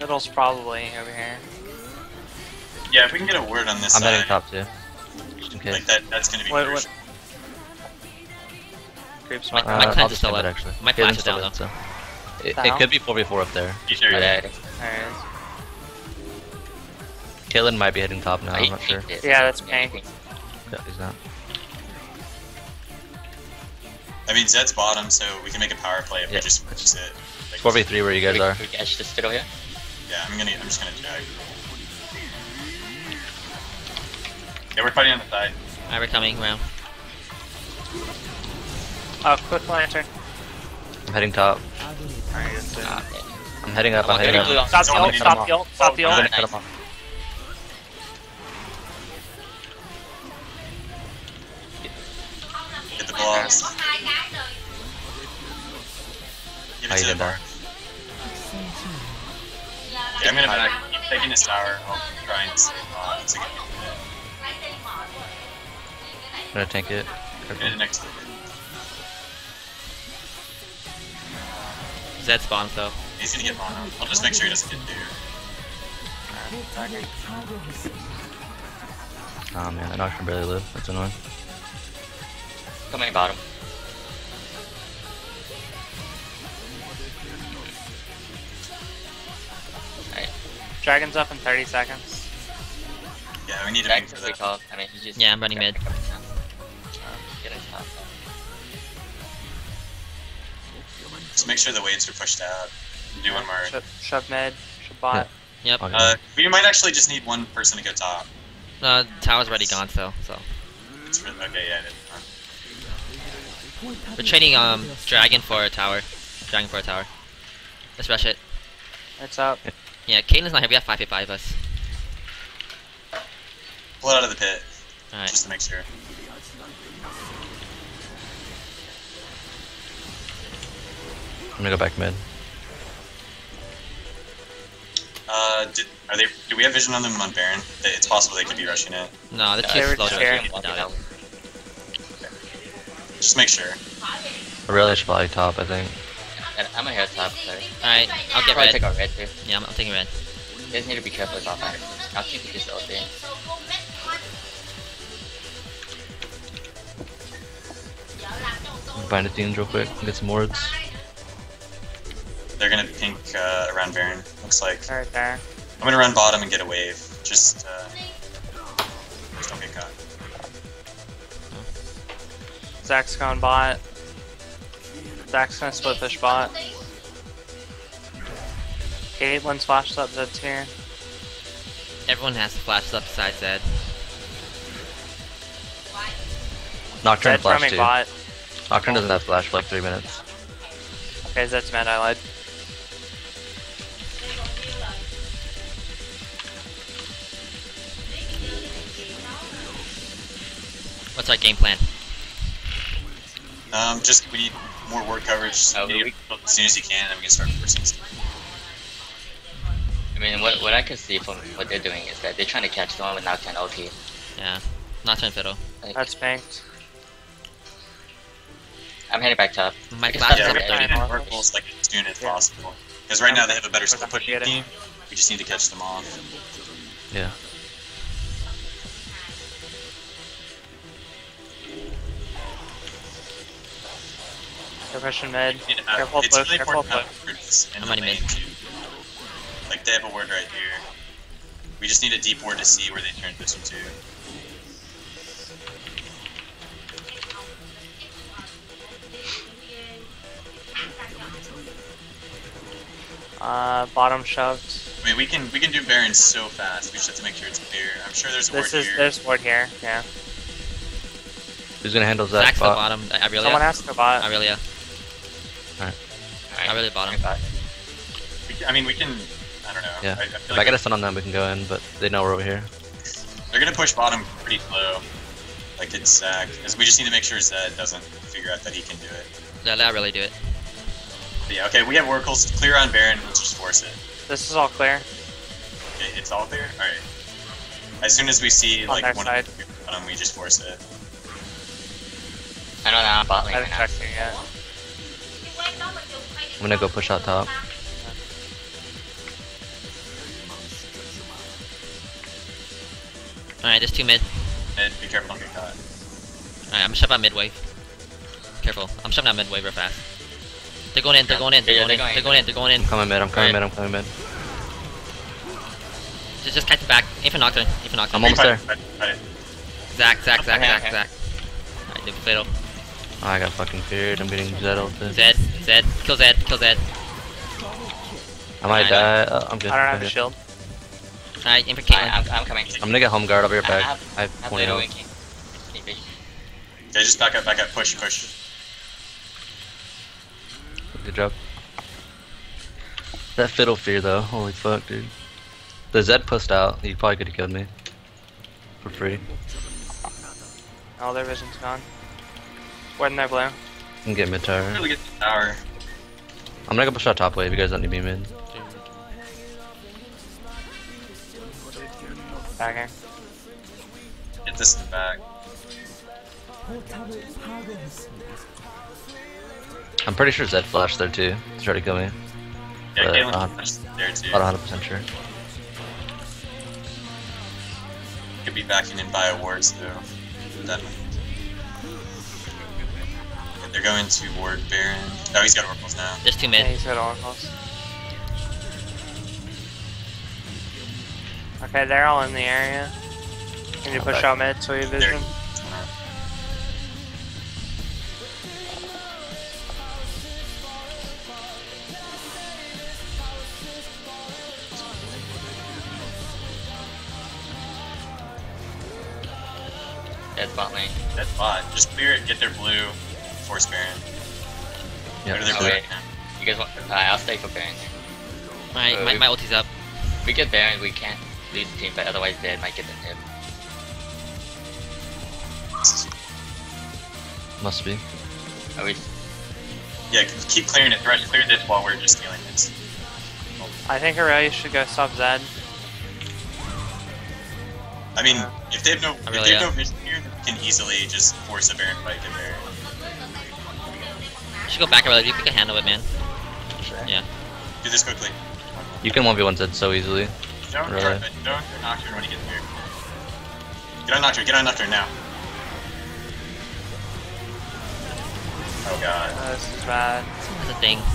Middle's probably over here. Yeah, if we can get a word on this I'm side, heading top too. Just in case. like that's gonna be What- crucial. Creeps My my cleanse I'll is just still skip it up. actually. My Caitlin's flash is still down, in, so. It Down? could be 4v4 up there. You sure? Yeah. There it is. Caitlyn might be heading top now, I'm not sure. Yeah, that's pink. Yeah, he's not. I mean, Zed's bottom, so we can make a power play if we Yeah. just sit. Like, 4v3 where you guys are. We catch this fiddle here. yeah, I'm just gonna jag. Yeah, we're fighting on the side. Alright, we're coming around. Oh, quick lantern. I'm heading top. Alright, that's it. Ah, okay. I'm heading up, Come I'm on, heading get a blue up. on. Stop the Don't ult, need stop them the ult, stop the Oh, ult. I'm nice. gonna cut him off. Get the blocks. Give How it you to did the bar. that? Yeah, I'm gonna keep taking this tower. I'll try and save once again. I'm gonna tank it. Get it next to it. Zed's spawn though. He's gonna get mono. I'll just make sure he doesn't get dude. Oh man, I know I can barely live. That's annoying. Coming bottom. Alright. Dragon's up in 30 seconds. Yeah, we need to Back make to for the that. call. I mean, he just. Yeah, I'm running mid. Getting top. Just make sure the waves are pushed out. Do one more. Shove mid, shove bot. Yep. Okay. We might actually just need one person to go top. Tower's already gone, so. It's really, okay, yeah. We're trading Dragon for a tower. Dragon for a tower. Let's rush it. It's up. Yeah, Caitlin's not here. We have 5v5 us. Pull it out of the pit, Alright. just to make sure. I'm gonna go back mid. Do we have vision on them on Baron? It's possible they could be rushing it. No, the They two were slow. sharing. Just make sure. I really should probably top, I think. I'm gonna hit top, sorry. Alright, I'll get Probably red. take out red too. Yeah, I'm taking red. You guys need to be careful about that. I'll keep this out there. Find a teams real quick, get some wards. They're gonna pink around Baron, looks like. Right there. I'm gonna run bottom and get a wave. Just don't get caught. Zach's going bot. Zach's gonna split push bot. Caitlin's flashed up, Zed's here. Everyone has to flash up besides Zed. Nocturne Zed's flash roaming too. bot. Nocturne doesn't have flash for like 3 minutes. Okay, Zed's mad, I lied. What's our game plan? Just we need more ward coverage. Oh, You need it as soon as you can, and we can start forcing stuff. I mean, what I can see from what they're doing is that they're trying to catch the one with Nocturne ulti. Yeah, not trying fiddle. Like, That's pinked. I'm heading back top. My It's flash Yeah, is we're up gonna there. get oracles like as soon as Yeah. possible. Because right now they have a better We're skill gonna pushing get it. team. We just need to catch them off. Yeah. They're pushing mid. You know, Careful it's push, really careful important push. to have words in I'm the running lane mid. too. Like they have a word right here. We just need a deep word to see where they turn this into. Bottom shoved. I mean, we can do Baron so fast. We just have to make sure it's clear. I'm sure there's a word here. There's ward here, yeah. Who's gonna handle Zach Zach's the bot? bottom. Someone Aurelia. has to go bot. Aurelia. Alright. Aurelia bottom. I mean, we can. I don't know. Yeah. I If feel I like get a stun on them, we can go in, but they know we're over here. they're gonna push bottom pretty slow. Like it's Zach. Because we just need to make sure Zed doesn't figure out that he can do it. Yeah, let Aurelia do it. But yeah, okay, we have oracles clear on Baron. Let's just force it. This is all clear. Okay, it's all clear. All right. As soon as we see On like their one side. of them, we just force it. I know now I'm bot I lane right haven't now. checked it yet. I'm gonna go push out top. Alright, there's 2 mid. And be careful, don't get caught. Alright, I'm gonna shove out mid wave. Careful. I'm shoving out mid wave real fast. They're going in, they're going in, they're Yeah, going in, they're they're going going in, they're going in. I'm coming mid, I'm coming Alright. mid, I'm coming mid. Just catch the back. Aim for Nocturne. Aim for Nocturne. I'm almost there. Fight. Zac. Okay. Alright, dude, fatal. Oh, I got fucking feared. I'm getting Zed ulted. Zed. Kill Zed. Kill Zed. I might die. Oh, I'm good. I don't have I'm a good. shield. Alright, aim for Caitlyn. I'm coming. I'm gonna get home guard. I'll be right back. I have I'm 20 little health. winking. Need vision. Okay, just back up, push. Good job. That fiddle fear though. Holy fuck, dude. The Zed pushed out. He probably could have killed me. For free. All their vision's gone. Where in their blue? I can get mid tower. Really get the tower. I'm gonna go push out top wave. You guys don't need me mid. Bagging. Get this in the back. I'm pretty sure Zed flashed there too. To try to kill me. Yeah, But, Caitlyn's there too. About 100% sure. Could be backing in by awards though. Definitely. Yeah, they're going to ward Baron. Oh, he's got oracles now. There's 2 Yeah, mid. he's got oracles. Okay, they're all in the area. Can you push out mid so you vision? Dead bot lane. That bot. Just clear it, get their blue, force Baron. Yeah. Go to their Oh, blue. wait. You guys want? I'll stay for Baron. Alright, my ulti's up. If we get Baron, we can't lose the team, but otherwise Dead might get the tip. Must be. Are we? Yeah, keep clearing it. Thresh, clear this while we're just stealing this. I think Aurelia should go sub Zed. I mean, if they have no, Aurelia. if they have no vision here, they can easily just force a Baron fight to Baron. You should go back early. You can handle it, man. Yeah. Do this quickly. You can 1v1 Zed so easily. Don't Really? don't Nocturne when you get there. Get on Nocturne now. Oh god. This is bad. That's a thing.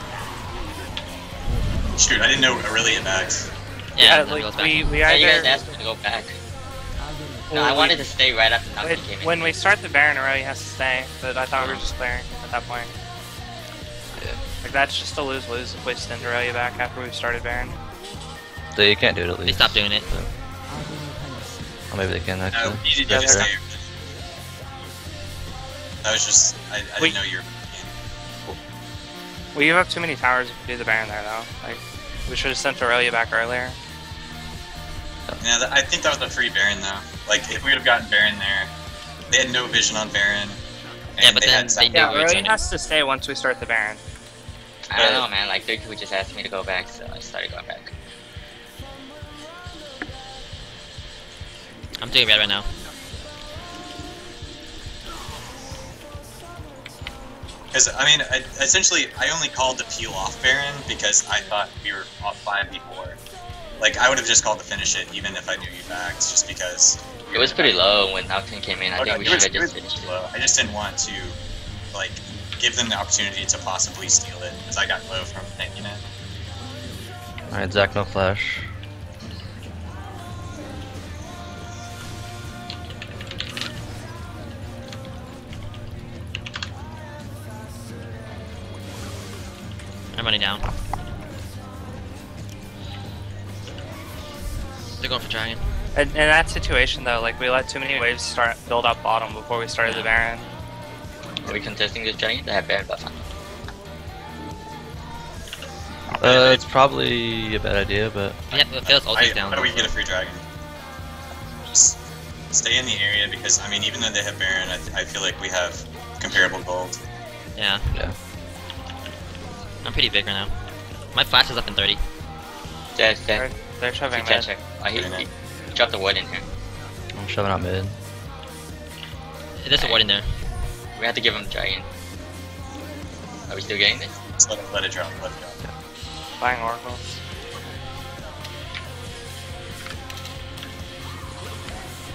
Shoot, I didn't know Aurelia backs. Yeah, Yeah, then it goes like back. we Yeah, you guys either asked me to go back. No, well, I we- wanted to stay right after Nocturne came in. when we start the Baron, Aurelia has to stay, but I thought we were just clearing at that point. Yeah. Like that's just a lose-lose if we send Aurelia back after we've started Baron. They can't do it at least. They stopped doing it. Or maybe they can No, actually. you did Yeah, just they're- stay. That was just, I We- didn't know you were. We give up too many towers if we do the Baron there though. Like we should have sent Aurelia back earlier. Yeah, I think that was a free Baron though. Like if we would have gotten Baron there, they had no vision on Baron. And Yeah, but they then had they Zach- knew Yeah, we were Aurelia doing it. has to stay once we start the Baron. I don't know, man. Like, Duke just asked me to go back, so I started going back. I'm doing red right now. Because I mean, essentially, I only called the peel off Baron because I thought we were off 5 before. Like I would have just called to finish it even if I knew you backed, just because. It was pretty low when Nocturne came in. I think we should have just finished it. low. I just didn't want to, like, give them the opportunity to possibly steal it because I got low from thinking it. Alright, Zach, no flash. I'm running down. They're going for Dragon. In that situation though, like we let too many waves start build up bottom before we started the Baron. Are we contesting this Dragon? They have Baron buff on. It's probably a bad idea, but Yep, Phil's ulti's down. How do we get a free dragon? Just stay in the area because I mean, even though they have Baron, I feel like we have comparable gold. Yeah, yeah. I'm pretty big right now. My flash is up in 30. Dead. They're shoving Check, mid. check. Oh, he dropped the ward in here. I'm shoving out mid. There's a ward in there. We have to give him the Dragon. Are we still getting this? Just let it drop. Buying oracles.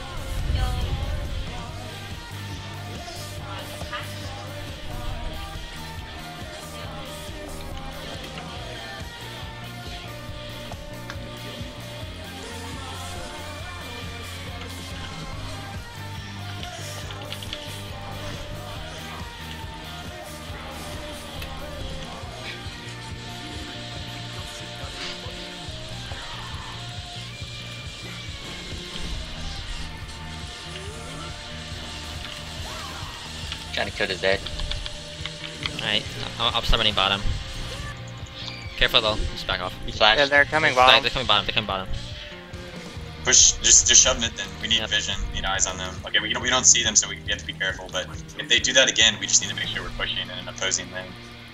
Trying to kill the Zed. Alright, I'll start running bottom. Careful though, just back off. He flashed. Yeah, they're coming They're bottom. coming bottom, they're coming bottom. Push, just shove mid then. We need Yep. vision, need eyes on them. Okay, we don't see them, so we have to be careful, but if they do that again, we just need to make sure we're pushing in an opposing lane.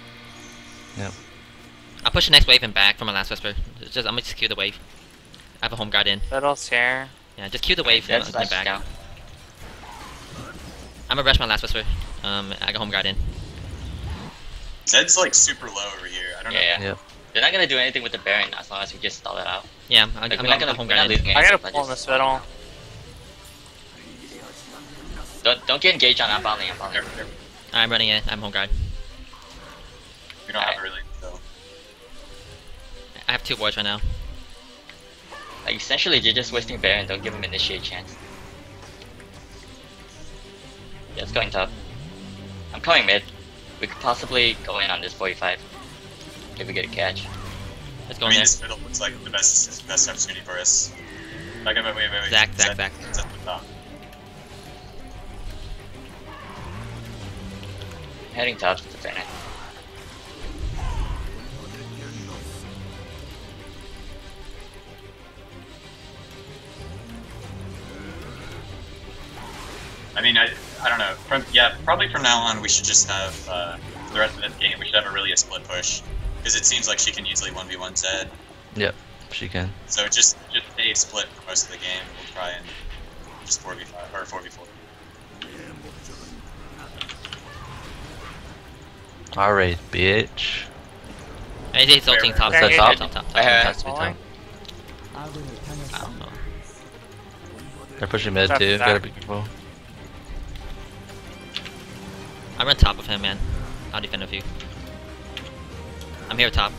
I'll push the next wave and back from my last whisper. I'm gonna just queue the wave. I have a home guard in. Fiddle's here. Yeah, just queue the wave Zed's and flashed back. down. I'm gonna rush my last whisper. I got home guard in. Zed's like super low over here. I don't know. Yeah. Yep. They're not gonna do anything with the Baron as long as we just stall it out. Yeah, I'm Like, gonna home we're not guard in. losing I gotta anything, pull in this fiddle. Don't get engaged on bot lane. I'm running in. I'm home guard. We don't have it really, so. I have 2 wards right now. Like essentially, you're just wasting Baron. Don't give him initiate chance. Yeah, it's going top. I'm coming mid. We could possibly go in on this 45 if we get a catch. Let's I go in mean, there. this fiddle looks like the best opportunity for us. Wait. Zach. Zed's at the top. Heading top to defend it. I mean, I don't know. Probably from now on, we should just have for the rest of this game. We should have a split push because it seems like she can easily 1v1 Zed. Yep. She can. So just stay split for most of the game. We'll try and just 4v5 or 4v4. Alright, bitch. Hey, he's ulting top. Is that top? Top. Has to be Falling. top. I don't know. They're pushing mid Top too. back. Gotta be careful. I'm on top of him, man. I'll defend with you. I'm here top.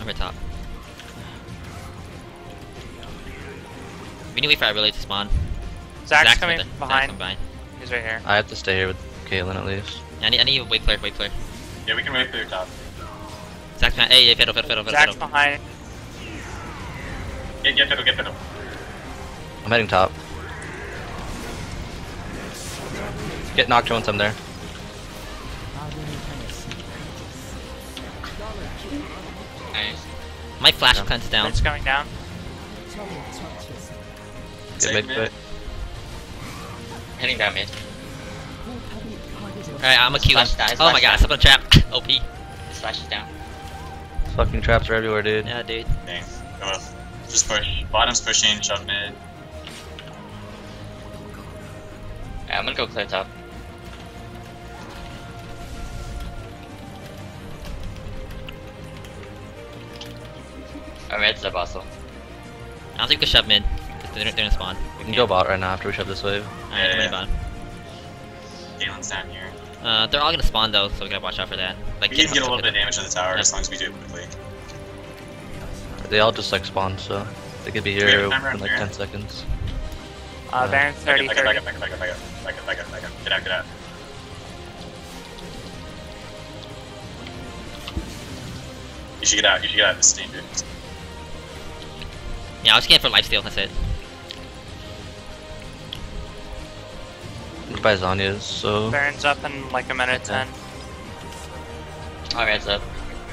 We need to wait for our relay to spawn. Zach's coming with it. behind. Zach's behind. He's right here. I have to stay here with Caitlyn at least. I need a wave clear. Yeah, we can wait for your top. Zach's behind. Hey, fiddle. Zach's behind. Get fiddle. I'm heading top. Get knocked once I'm there. Nice. My flash cleanse down. It's going down. Get Take mid mid. quick. Heading down mid. Alright, I'm a Q. Flash down, Oh my flash god, I stepped on a trap. OP. Slash is down. Fucking traps are everywhere, dude. Yeah, dude. Dang. Go up. Just push. Bottom's pushing. Shove mid. Yeah, I'm gonna go clear top. Our red's up also. I don't think we shove mid. They're gonna spawn. We can go bot right now after we shove this wave. Alright, I'm Yeah. running bottom. Galen's down here. They're all gonna spawn though, so we gotta watch out for that. Like, We can get a little bit of him. damage on the tower Yep. as long as we do it quickly. They all just like spawn, so they could be we have here timer in on like here? 10 seconds. Baron's 30. Back up. Get out. You should get out. This is dangerous. Yeah, I was scanning for lifesteal, that's it. By Zanya's, so Baron's up in like a minute 10. Our red's up.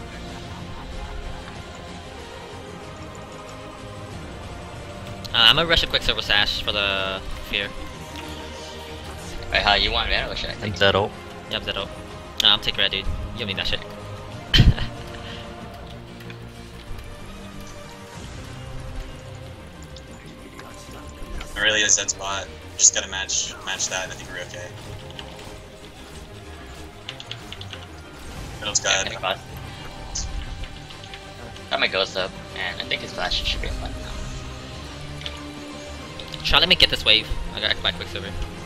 I'm gonna rush a quick silver sash for the fear. Wait, how you want red or should I take and it? Zed ult. Yep, Zeto. Nah, I'm taking red, dude. You don't need that shit. Really is that spot. Just gotta match that. I think we're okay. Middle's Yeah, got. take bot. Got my ghost up, and I think his flash should be fine now. Try to let me get this wave. I got back quick silver.